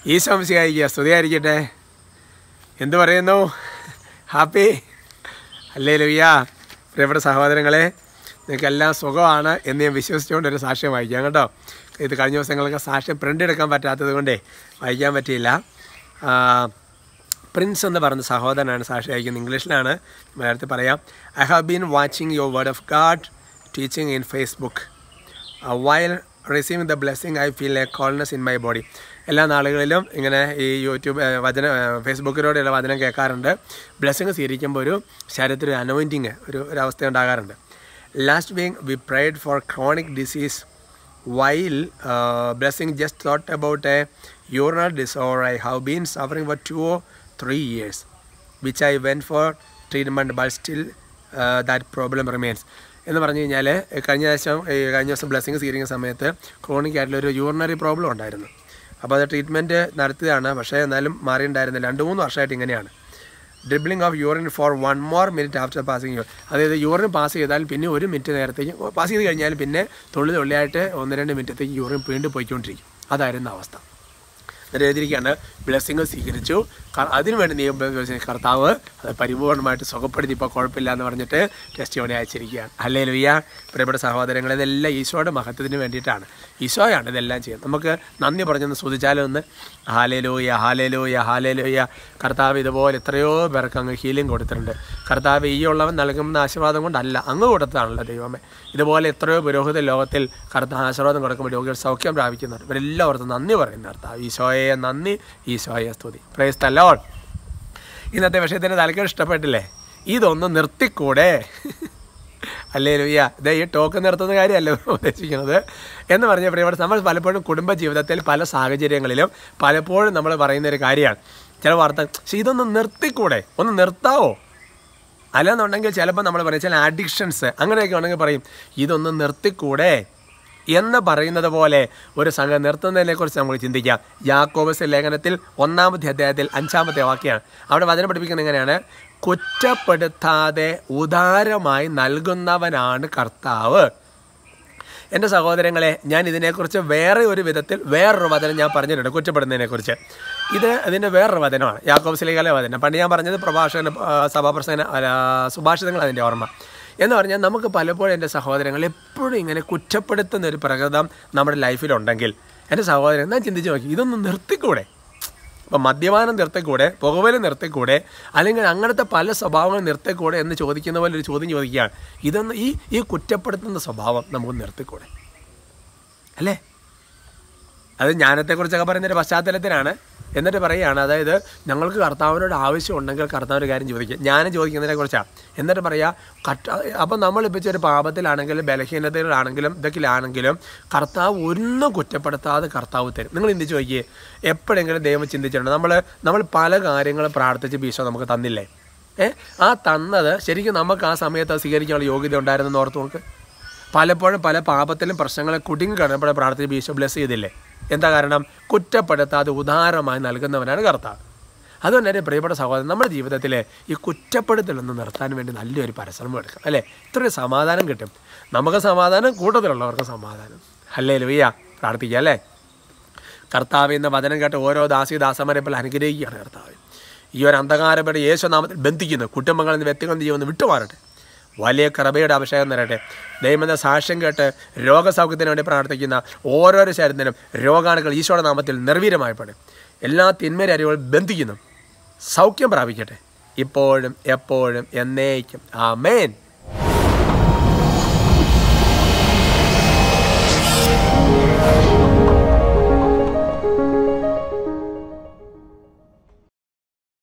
ഈശോ മിശിഹായിക്ക് സ്തുതിയായിരിക്കട്ടെ. എന്തു പറയുന്നു? ഹാപ്പി ഹല്ലേലൂയ. പ്രിയപ്പെട്ട സഹോദരങ്ങളെ, നിങ്ങൾക്കെല്ലാം സുഖമാണ് എന്ന് ഞാൻ വിശ്വസിച്ചുകൊണ്ട് ഒരു സാക്ഷ്യം വായിക്കാം കേട്ടോ. ഇത് കഴിഞ്ഞ ദിവസങ്ങൾക്ക് സാക്ഷ്യം പ്രിൻ്റ് എടുക്കാൻ പറ്റാത്തത് കൊണ്ടേ വായിക്കാൻ പറ്റിയില്ല. പ്രിൻസ് എന്ന് പറഞ്ഞ സഹോദരനാണ് സാക്ഷി അയക്കുന്നത്. ഇംഗ്ലീഷിലാണ്, മലയാളത്തിൽ പറയാം. I have been watching your word of God teaching in Facebook. While receiving the blessing I feel a coldness in my body. എല്ലാ നാളുകളിലും ഇങ്ങനെ ഈ യൂട്യൂബ് ഫേസ്ബുക്കിലൂടെയുള്ള വചനം കേൾക്കാറുണ്ട്. ബ്ലെസ്സിങ് സ്വീകരിക്കുമ്പോൾ ഒരു ശരീരത്തിൽ അനോയിൻറ്റിങ് ഒരവസ്ഥ ഉണ്ടാകാറുണ്ട്. Last week we prayed for chronic disease while blessing just thought about a urinary disorder I have been suffering for 2 or 3 years, which I went for treatment, but still that problem remains. എന്ന് പറഞ്ഞു കഴിഞ്ഞാൽ കഴിഞ്ഞ ദിവസം blessing സ്വീകരിക്കുന്ന സമയത്ത് chronic ആയിട്ടുള്ളൊരു urinary problem ഉണ്ടായിരുന്നു. അപ്പോൾ അത് ട്രീറ്റ്മെൻറ്റ് നടത്തിയതാണ്, പക്ഷേ എന്നാലും മാറിയിട്ടുണ്ടായിരുന്നില്ല. 2-3 വർഷമായിട്ട് ഇങ്ങനെയാണ്. Dribbling of urine for 1 more minute after passing urine. അതായത് യൂറിൻ പാസ് ചെയ്താൽ പിന്നെ 1 മിനിറ്റ് നേരത്തേക്ക് പാസ് ചെയ്ത് കഴിഞ്ഞാൽ പിന്നെ തുള്ളിയായിട്ട് 1-2 മിനിറ്റത്തേക്ക് യൂറിൻ വീണ്ടും പോയിക്കൊണ്ടിരിക്കും. അതായിരുന്നു അവസ്ഥ. എഴുതിയിരിക്കുകയാണ്, ബ്ലെസ്സിങ് സ്വീകരിച്ചു, അതിനുവേണ്ടി നിയമം കർത്താവ് അത് പരിപൂർണമായിട്ട് സുഖപ്പെടുത്തി ഇപ്പോൾ കുഴപ്പമില്ല എന്ന് പറഞ്ഞിട്ട് ടെസ്റ്റിമോണി അയച്ചിരിക്കുകയാണ്. ഹല്ലേലൂയ. പ്രിയപ്പെട്ട സഹോദരങ്ങൾ, ഇതെല്ലാം ഈശോയുടെ മഹത്വത്തിന് വേണ്ടിയിട്ടാണ്. ഈശോയാണ് ഇതെല്ലാം ചെയ്യുന്നത്. നമുക്ക് നന്ദി പറഞ്ഞൊന്ന് സ്തുതിച്ചാലും ഒന്ന്. ഹല്ലേലൂയ, ഹല്ലേലൂയ, ഹല്ലേലൂയ. കർത്താവ് ഇതുപോലെ എത്രയോ പേർക്ക് അങ്ങ് ഹീലിംഗ് കൊടുത്തിട്ടുണ്ട്. കർത്താവ് ഈ ഉള്ളവൻ നൽകുന്ന ആശീർവാദം കൊണ്ടല്ല, അങ്ങ് കൊടുത്തതാണല്ലോ ദൈവമേ. ഇതുപോലെ എത്രയോ പുരോഹിത ലോകത്തിൽ കർത്താവ് ആശീർവാദം കൊടുക്കുമ്പോൾ രോഗികൾ സൗഖ്യം പ്രാപിക്കുന്നുണ്ട്. ഇവരെല്ലാവർക്കും നന്ദി പറയുന്നു. കർത്താവ് ഈശോയെ നന്ദി, ഈശോയെ സ്തുതി. Praise the Lord. ഇന്നത്തെ വിഷയത്തിൻ്റെ തലക്കേട് ഇഷ്ടപ്പെട്ടില്ലേ? ഇതൊന്ന് നിർത്തിക്കൂടെ? ഹല്ലേലൂയ. ഇതേ ഈ ടോക്ക് നിർത്തുന്ന കാര്യമല്ല ഉദ്ദേശിക്കുന്നത് എന്ന് പറഞ്ഞ പ്രിയപ്പെട്ട, നമ്മൾ പലപ്പോഴും കുടുംബജീവിതത്തിൽ പല സാഹചര്യങ്ങളിലും പലപ്പോഴും നമ്മൾ പറയുന്നൊരു കാര്യമാണ്. ചില വാർത്ത, പക്ഷേ ഇതൊന്ന് നിർത്തിക്കൂടെ, ഒന്ന് നിർത്താവോ? അല്ലെന്നുണ്ടെങ്കിൽ ചിലപ്പോൾ നമ്മൾ പറയും ചില അഡിക്ഷൻസ് അങ്ങനെയൊക്കെ ഉണ്ടെങ്കിൽ പറയും ഇതൊന്ന് നിർത്തിക്കൂടെ എന്ന് പറയുന്നത് പോലെ ഒരു സംഘം നിർത്തുന്നതിനെക്കുറിച്ച് നമുക്ക് ചിന്തിക്കാം. യാക്കോബസ് ലേഖനത്തിൽ 1-ാമത്തെ അധ്യായത്തിൽ 5-ാമത്തെ വാക്യമാണ്. അവിടെ വചനം പഠിപ്പിക്കുന്നത് എങ്ങനെയാണ്? കുറ്റപ്പെടുത്താതെ ഉദാരമായി നൽകുന്നവനാണ് കർത്താവ്. എൻ്റെ സഹോദരങ്ങളെ, ഞാൻ ഇതിനെക്കുറിച്ച് വേറൊരു വിധത്തിൽ വേറൊരു വചനം ഞാൻ പറഞ്ഞിട്ടുണ്ട് കുറ്റപ്പെടുന്നതിനെക്കുറിച്ച്. ഇതിൻ്റെ വേറൊരു വചനമാണ്, യാക്കോബസ് ലേഖനത്തിലെ വചനം. പണ്ട് ഞാൻ പറഞ്ഞത് സുഭാഷിതങ്ങൾ അതിൻ്റെ ഓർമ്മ എന്ന് പറഞ്ഞാൽ, നമുക്ക് പലപ്പോഴും എൻ്റെ സഹോദരങ്ങൾ എപ്പോഴും ഇങ്ങനെ കുറ്റപ്പെടുത്തുന്നൊരു പ്രകൃതം നമ്മുടെ ലൈഫിലുണ്ടെങ്കിൽ എൻ്റെ സഹോദരൻ ഞാൻ ചിന്തിച്ച് നോക്കി, ഇതൊന്നും നിർത്തിക്കൂടെ? അപ്പം മദ്യപാനം നിർത്തിക്കൂടെ, പുകവലി നിർത്തിക്കൂടെ, അല്ലെങ്കിൽ അങ്ങനത്തെ പല സ്വഭാവങ്ങൾ നിർത്തിക്കൂടെ എന്ന് ചോദിക്കുന്ന പോലെ ഒരു ചോദ്യം ചോദിക്കുകയാണ്. ഇതൊന്ന് ഈ കുറ്റപ്പെടുത്തുന്ന സ്വഭാവം നമുക്ക് നിർത്തിക്കൂടെ? അല്ലേ? അത് ജ്ഞാനത്തെക്കുറിച്ചൊക്കെ പറയുന്നൊരു പശ്ചാത്തലത്തിലാണ്. എന്നിട്ട് പറയുകയാണ്, അതായത് ഞങ്ങൾക്ക് കർത്താവിനോട് ആവശ്യമുണ്ടെങ്കിൽ കർത്താവിൻ്റെ കാര്യം ചോദിക്കുക. ജ്ഞാനം ചോദിക്കുന്നതിനെ കുറിച്ചാണ്. എന്നിട്ട് പറയുക, അപ്പം നമ്മളിപ്പോൾ ഒരു പാപത്തിലാണെങ്കിലും ബലഹീനതകളാണെങ്കിലും ഇതൊക്കെയാണെങ്കിലും കർത്താവ് ഒന്നും കുറ്റപ്പെടുത്താതെ കർത്താവ് തരും. നിങ്ങൾ ചിന്തിച്ച് നോക്കിയേ, എപ്പോഴെങ്കിലും ദൈവം ചിന്തിച്ചിട്ടുണ്ട് നമ്മൾ പല കാര്യങ്ങളും പ്രാർത്ഥിച്ച് ഈശോ നമുക്ക് തന്നില്ലേ? ആ തന്നത് ശരിക്കും നമുക്ക് ആ സമയത്ത് സ്വീകരിക്കാനുള്ള യോഗ്യത ഉണ്ടായിരുന്നെന്ന് ഓർത്ത് നോക്ക്. പലപ്പോഴും പല പാപത്തിലും പ്രശ്നങ്ങളെ കുടുങ്ങി കിടന്നപ്പോഴെ പ്രാർത്ഥിച്ച് ഈശോ ബ്ലെസ് ചെയ്തില്ലേ? എന്താ കാരണം? കുറ്റപ്പെടുത്താതെ ഉദാരമായി നൽകുന്നവനാണ് കർത്താവ്. അതുകൊണ്ട് തന്നെ പ്രിയപ്പെട്ട സഹോദരൻ, നമ്മുടെ ജീവിതത്തിൽ ഈ കുറ്റപ്പെടുത്തലൊന്ന് നിർത്താൻ വേണ്ടി നല്ലൊരു പരിശ്രമം എടുക്കാം. അല്ലേ? ഇത്രയും സമാധാനം കിട്ടും. നമുക്ക് സമാധാനം, കൂട്ടത്തിലുള്ളവർക്ക് സമാധാനം. ഹല്ലേലൂയ. പ്രാർത്ഥിക്കുക അല്ലേ? കർത്താവ് എന്ന വചനം കേട്ട് ഓരോ ദാസന്മാരെ പോലെ അനുഗ്രഹിക്കുകയാണ് കർത്താവ്. ഈ ഒരു അന്ധകാരപ്പെട്ട് യേശുനാമത്തിൽ ബന്ധിക്കുന്നു. കുടുംബങ്ങളിൽ നിന്ന് വ്യക്തികളുടെ ജീവൻ വിട്ടുമാറട്ടെ. വലിയ കൃപയുടെ അഭിഷേകം തരട്ടെ. ദൈവമെന്ന സാക്ഷ്യം കേട്ട് രോഗസൗഖ്യത്തിന് വേണ്ടി പ്രാർത്ഥിക്കുന്ന ഓരോരോ ശരീരത്തിനും രോഗാണുക്കൾ ഈശോയുടെ നാമത്തിൽ നിർവീര്യമായപ്പെടും. എല്ലാ തിന്മയുടെ അരിവുകൾ ബന്ധിക്കുന്നു. സൗഖ്യം പ്രാപിക്കട്ടെ, ഇപ്പോഴും എപ്പോഴും എന്നേക്കും. ആമേൻ.